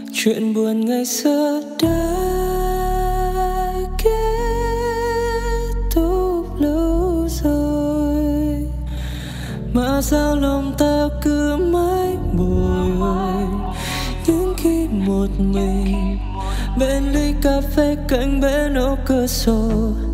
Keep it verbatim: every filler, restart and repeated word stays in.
Chuyện buồn ngày xưa đã kết thúc lâu rồi, mà sao lòng ta cứ mãi bồi hồi. Những khi một mình bên ly cà phê cạnh bên ô cửa sổ,